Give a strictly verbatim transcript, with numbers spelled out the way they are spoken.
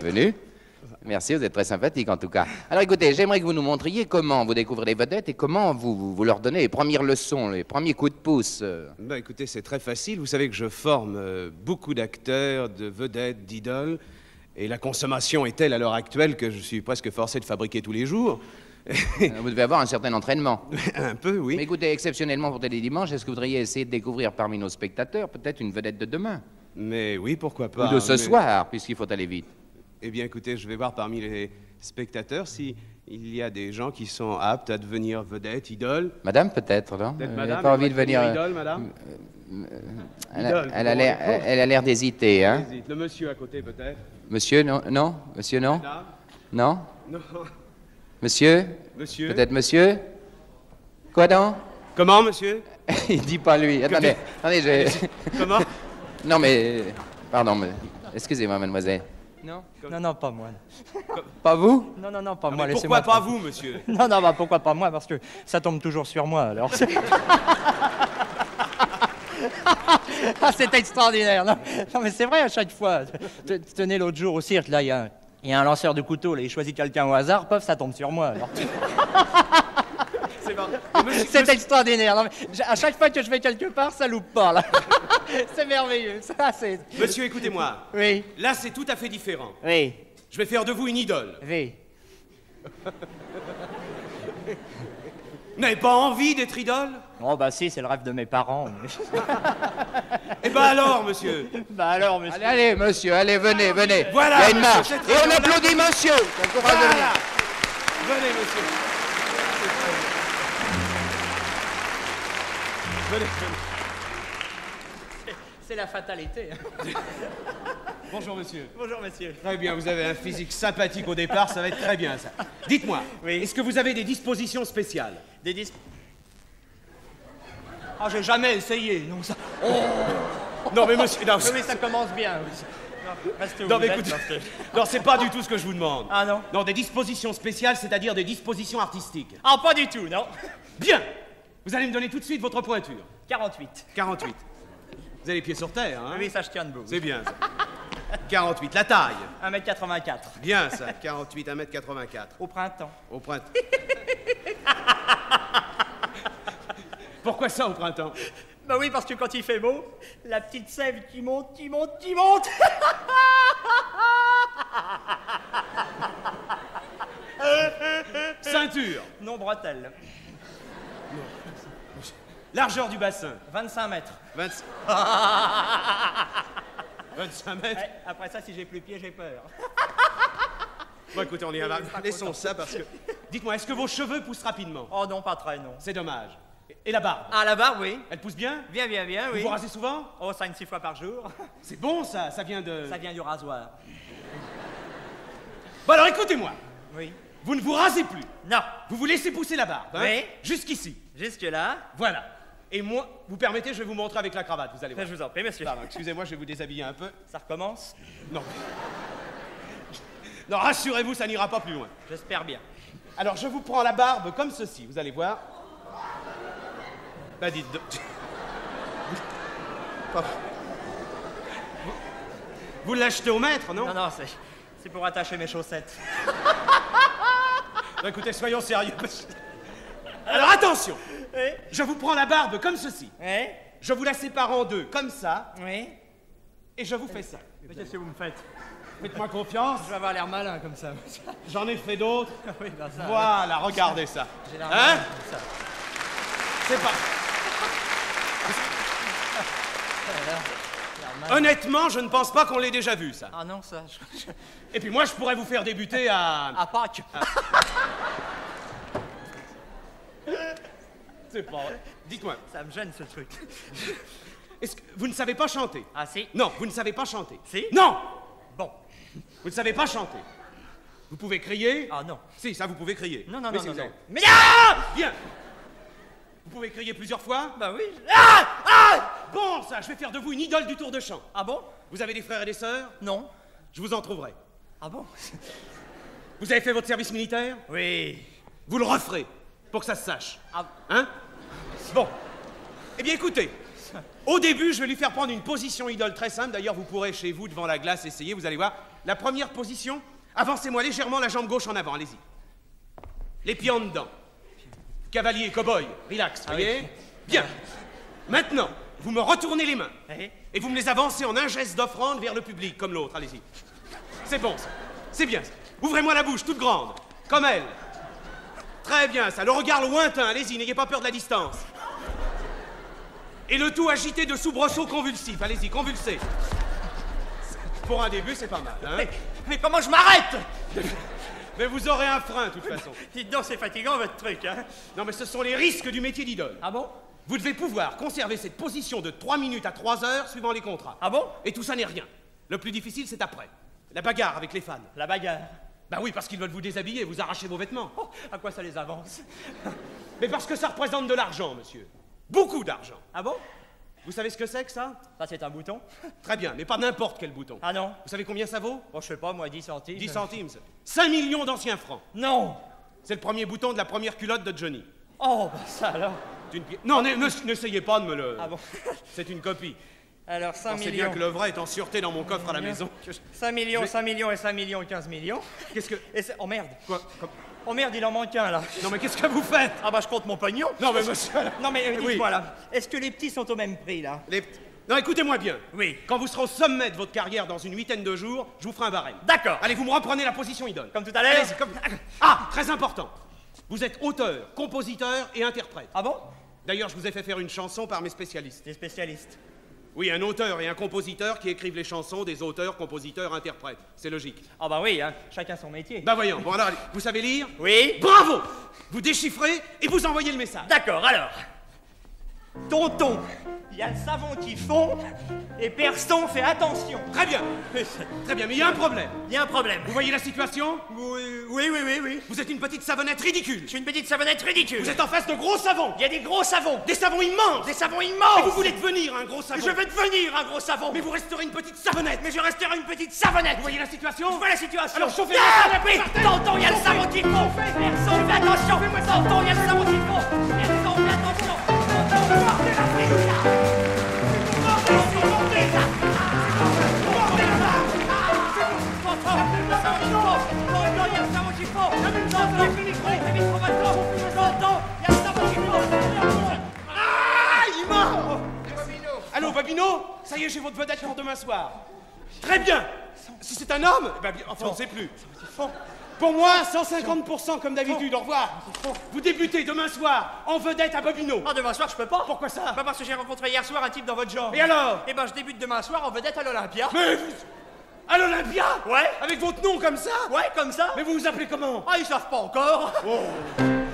Venu. Merci, vous êtes très sympathique en tout cas. Alors écoutez, j'aimerais que vous nous montriez comment vous découvrez les vedettes et comment vous, vous, vous leur donnez les premières leçons, les premiers coups de pouce. Bah écoutez, c'est très facile. Vous savez que je forme euh, beaucoup d'acteurs, de vedettes, d'idoles. Et la consommation est telle à l'heure actuelle que je suis presque forcé de fabriquer tous les jours. Vous devez avoir un certain entraînement. Un peu, oui. Mais écoutez, exceptionnellement pour Télé Dimanche, est-ce que vous voudriez essayer de découvrir parmi nos spectateurs peut-être une vedette de demain? Mais oui, pourquoi pas. Ou de ce mais... soir, puisqu'il faut aller vite. Eh bien, écoutez, je vais voir parmi les spectateurs si il y a des gens qui sont aptes à devenir vedettes, idoles. Madame, peut-être, non? Peut-être Elle madame. n'a pas envie de venir. Idole, madame. Elle Idole, a, elle a l'air, elle, elle a l'air d'hésiter, hein? Hésite. Le monsieur à côté, peut-être. Monsieur, non, non, monsieur, non, Madame. non, Non. monsieur, Monsieur. peut-être monsieur. Quoi donc? Comment, monsieur? Il dit pas lui. Attendez, attendez, je. Comment? Non mais, pardon, mais... excusez-moi, mademoiselle. Non? Non, non, pas moi. Pas vous? Non, non, non, pas Ah, moi. mais Laissez-moi pourquoi pas tranquille. vous, monsieur? Non, non, bah pourquoi pas moi? Parce que ça tombe toujours sur moi, alors. Ah, c'est extraordinaire. Non, non mais c'est vrai à chaque fois. Tenez, l'autre jour au cirque, là, il y a, il y a un lanceur de couteau, là, il choisit quelqu'un au hasard, paf, ça tombe sur moi, alors. C'est marrant. Monsieur- C'est monsieur- extraordinaire. Non, mais j- à chaque fois que je vais quelque part, ça loupe pas, là. C'est merveilleux. Ça, c'est... Monsieur, écoutez-moi. Oui, Là, c'est tout à fait différent. oui, Je vais faire de vous une idole. oui. Vous n'avez pas envie d'être idole? Oh, bah si, c'est le rêve de mes parents. mais- Eh ben alors, monsieur. Bah alors, monsieur. Allez, allez, monsieur, allez, venez, venez. Voilà, Il y a une monsieur, marche. c'est Et très on bien. applaudit monsieur. Quel courage de Voilà. venir. Venez, monsieur. Venez, venez. C'est la fatalité. Bonjour, monsieur. Bonjour, monsieur. Très bien, vous avez un physique sympathique au départ, ça va être très bien, ça. Dites-moi, Oui. est-ce que vous avez des dispositions spéciales? Des disques. Ah, j'ai jamais essayé, non, ça. Non, mais monsieur, non, Oui, oui, ça commence bien. oui. Non, restez où non, vous mais êtes, écoutez, parce que- non, c'est pas du tout ce que je vous demande. Ah non? Non, des dispositions spéciales, c'est-à-dire des dispositions artistiques. Ah, pas du tout, non. Bien. Vous allez me donner tout de suite votre pointure. quarante-huit. quarante-huit. Vous avez les pieds sur terre, hein? Oui, ça, je tiens debout. C'est bien, ça. quarante-huit. La taille. un mètre quatre-vingt-quatre. Bien, ça. quarante-huit, un mètre quatre-vingt-quatre. Au printemps. Au printemps. Pourquoi ça au printemps? Bah oui, parce que quand il fait beau, la petite sève qui monte, qui monte, qui monte. Ceinture. Non, bretelle. Largeur du bassin. vingt-cinq mètres. vingt... vingt-cinq mètres. Ouais, après ça, si j'ai plus pied, j'ai peur. Bon, écoutez, on y va. Laissons ça parce que... Dites-moi, est-ce que vos cheveux poussent rapidement? Oh non, pas très, non. C'est dommage. Et la barbe? Ah, la barbe, oui. Elle pousse bien? Bien, bien, bien, Vous oui. vous rasez souvent? Oh, cinq, six fois par jour. C'est bon, ça. Ça vient de... Ça vient du rasoir. Bon, alors écoutez-moi. Oui. Vous ne vous rasez plus. Non. Vous vous laissez pousser la barbe. Hein? Oui. Jusqu'ici. Jusque-là. Voilà. Et moi, vous permettez, je vais vous montrer avec la cravate. Vous allez voir. Je vous en prie, monsieur. Pardon, excusez-moi, je vais vous déshabiller un peu. Ça recommence? Non. Non, rassurez-vous, ça n'ira pas plus loin. J'espère bien. Alors, je vous prends la barbe comme ceci, vous allez voir. Bah, dites donc. Vous, vous l'achetez au maître, non? Non, non, c'est, c'est pour attacher mes chaussettes. Bah, écoutez, soyons sérieux. Alors, attention. Oui. Je vous prends la barbe comme ceci. Oui. Je vous la sépare en deux, comme ça, Oui. et je vous fais ça. Mais qu'est-ce que vous me faites? Faites-moi confiance. Je vais avoir l'air malin comme ça. J'en ai fait d'autres. Oui, ben ça. Voilà, regardez ça. J'ai l'air Hein? malin comme ça. C'est pas... L'air malin. Honnêtement, je ne pense pas qu'on l'ait déjà vu, ça. Ah non, ça. Je... je- Et puis moi, je pourrais vous faire débuter à... À Pâques. C'est pas vrai. Dites-moi, Ça me gêne ce truc. est-ce que vous ne savez pas chanter? Ah si? Non, vous ne savez pas chanter. Si? Non! Bon. Vous ne savez pas chanter. Vous pouvez crier? Ah non. Si, ça, vous pouvez crier. Non, non, Mais non, si non, vous non. avez- Mais ah! Bien. Vous pouvez crier plusieurs fois? Bah oui. Ah! Ah! Bon, ça, je vais faire de vous une idole du tour de chant. Ah bon? Vous avez des frères et des sœurs? Non. Je vous en trouverai. Ah bon? Vous avez fait votre service militaire? Oui. Vous le referez, pour que ça se sache. Ah. Hein? Bon. Eh bien, écoutez. Au début, je vais lui faire prendre une position idole très simple. D'ailleurs, vous pourrez, chez vous, devant la glace, essayer. Vous allez voir. La première position, avancez-moi légèrement la jambe gauche en avant, allez-y. Les pieds en dedans. Cavalier, cow-boy, relax, Ah voyez oui. Bien. Maintenant, vous me retournez les mains. Oui. Et vous me les avancez en un geste d'offrande vers le public, comme l'autre, allez-y. C'est bon, ça. C'est bien, ça. Ouvrez-moi la bouche, toute grande, comme elle. Très bien, ça. Le regard lointain, allez-y, n'ayez pas peur de la distance. Et le tout agité de soubresauts convulsifs, allez-y, convulsez. Pour un début, c'est pas mal, hein? Mais, mais comment je m'arrête? Mais vous aurez un frein, de toute façon. Dites donc, c'est fatigant votre truc, hein? Non, mais ce sont les risques du métier d'idole. Ah bon? Vous devez pouvoir conserver cette position de trois minutes à trois heures suivant les contrats. Ah bon? Et tout ça n'est rien. Le plus difficile, c'est après. La bagarre avec les fans. La bagarre. Bah oui, parce qu'ils veulent vous déshabiller et vous arracher vos vêtements. Oh, à quoi ça les avance? Mais parce que ça représente de l'argent, monsieur. Beaucoup d'argent. Ah bon? Vous savez ce que c'est que ça? Ça, c'est un bouton? Très bien, mais pas n'importe quel bouton. Ah non? Vous savez combien ça vaut? Bon, je sais pas, moi, dix centimes. dix centimes. cinq millions d'anciens francs. Non! C'est le premier bouton de la première culotte de Johnny. Oh, bah ça alors. C'est une pi- Non, ne- ne- n'essayez pas de me le... Ah bon? C'est une copie. Alors, cinq Pensez millions. bien que le vrai est en sûreté dans mon coffre à la maison. cinq millions, Je- cinq millions et cinq millions et quinze millions. Qu'est-ce que... Et c'est... Oh merde! Quoi? Comme- Oh merde, il en manque un là. Non, mais qu'est-ce que vous faites? Ah bah je compte mon pognon. Non, mais monsieur... Non mais euh, Oui. dites-moi là, est-ce que les petits sont au même prix là? Les... Non, écoutez-moi bien. Oui. Quand vous serez au sommet de votre carrière dans une huitaine de jours, je vous ferai un barème. D'accord. Allez, vous me reprenez la position idole. Comme tout à l'heure. Allez-y, comme... Ah, très important. Vous êtes auteur, compositeur et interprète. Ah bon? D'ailleurs, je vous ai fait faire une chanson par mes spécialistes. Des spécialistes. Oui, un auteur et un compositeur qui écrivent les chansons des auteurs, compositeurs, interprètes. C'est logique. Ah bah oui, hein, chacun son métier. Bah voyons, bon alors, allez, vous savez lire? Oui. Bravo! Vous déchiffrez et vous envoyez le message. D'accord, alors. Tonton, il y a le savon qui fond et personne fait attention. Très bien, très bien, mais il y a un problème. Il y a un problème. Vous voyez la situation? Oui, oui, oui, oui, oui. Vous êtes une petite savonnette ridicule. Je suis une petite savonnette ridicule. Vous êtes en face de gros savons. Il y a des gros savons. Des savons immenses. Des savons Et immenses. vous voulez devenir un gros savon. Je vais devenir un gros savon. Mais vous resterez une petite savonnette. Mais je resterai une petite savonnette. Vous voyez la situation? Je vois la situation. Alors chauffez Ah, la oui, tonton, il y a le savon qui fond. Personne fait attention. Tonton, il y a le savon qui fond. Personne fait attention. Tonton, portez la prise. Portez, portez ça. Portez ça. Tonton, le savon qui fond. Tonton, il y a le savon qui fond. Tonton, le micro, le micro maintenant. Tonton, il y a le savon qui fond. Ah, il mord. Allô, Babino? Ça y est, j'ai votre vedette pour demain soir. Très bien. Si c'est un homme, eh ben, bien, enfin, on ne sait plus. Pour moi, cent cinquante pour cent comme d'habitude, au revoir. Vous débutez demain soir en vedette à Bobino. Ah, demain soir, je peux pas. Pourquoi ça? Bah parce que j'ai rencontré hier soir un type dans votre genre. Et alors? Eh ben, je débute demain soir en vedette à l'Olympia. Mais vous... À l'Olympia? Ouais. Avec votre nom comme ça? Ouais, comme ça. Mais vous vous appelez comment? Ah, ils savent pas encore. Oh.